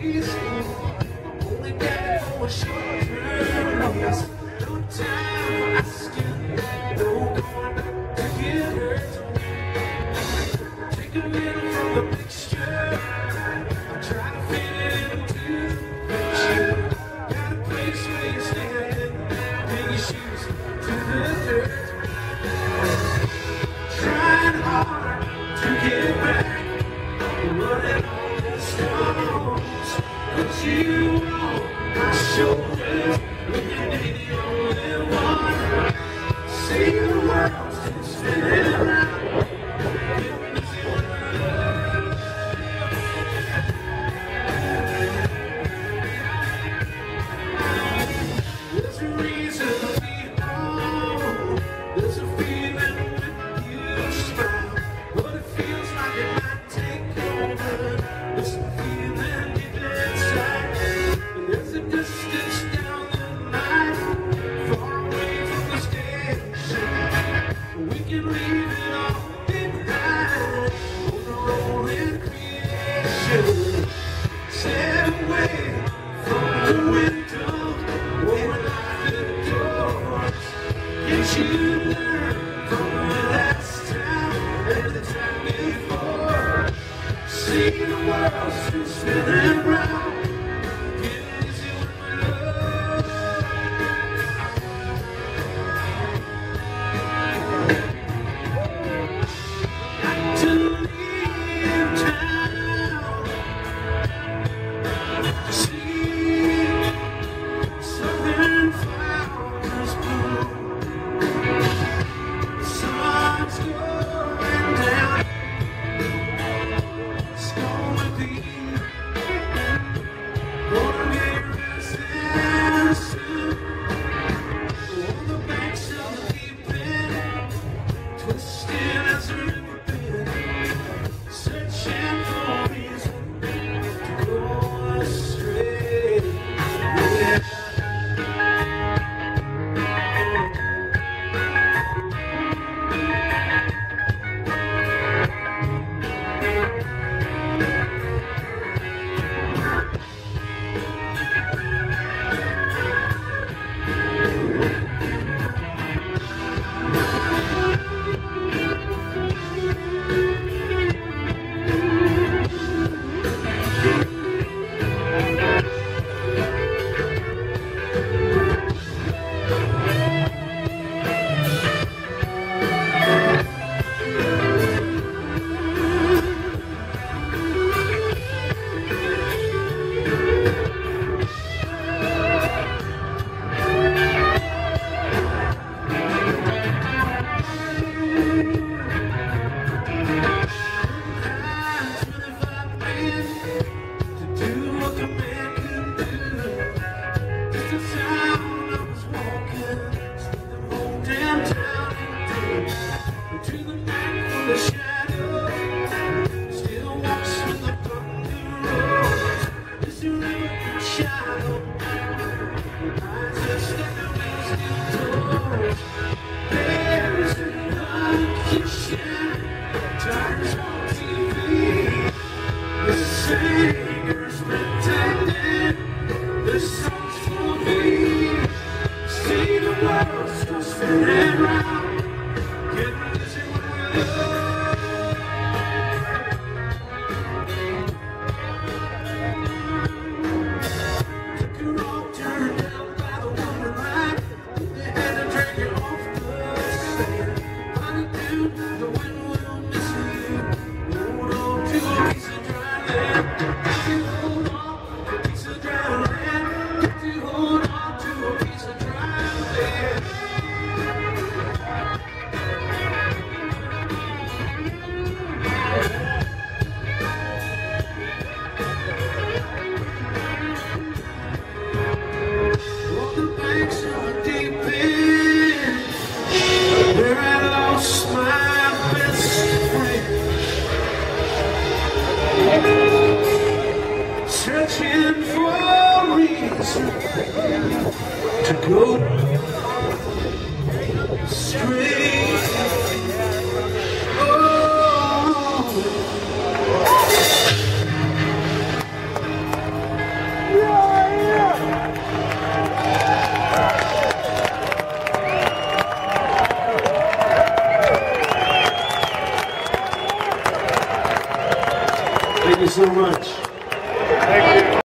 peaceful. Only got it for a short term. Yes, no time for asking. No going back to get hurt. Take a little from the mixture. I try to fit it into the picture. Got a place where you're standing. Hang your shoes to the dirt. Trying hard to get back. Running all the stones. Put you on my shoulders. When you need the only one. See the world still spinning around. There's a reason to be home. There's a feeling when you smile. But it feels like it might take over. There's a feeling deep inside. And there's a distance down the line. Far away from the station. We can leave it all behind. On the rolling creation. Set away from the window. Open up the doors. Get you learn from the last time and the time before. See the world still spinning round. Get easy with my love. Got to leave town. See southern flowers bloom. The sun's going down. It's gonna be rising soon. On the banks of the deep end, twisted as a river bed, searching for a reason to go astray. Yeah. Singers pretending this song's for me. See the world still spinning round. Get busy with my love. Took her all turned down by the woman right. They had to drag it off the sand. Funny dude, the wind will miss you. Hold on to a piece of dry land. Hold on to a piece of dry land. Got to hold on to a piece of dry land. On the banks of a deep end, where I lost my best friend. Thank you so much.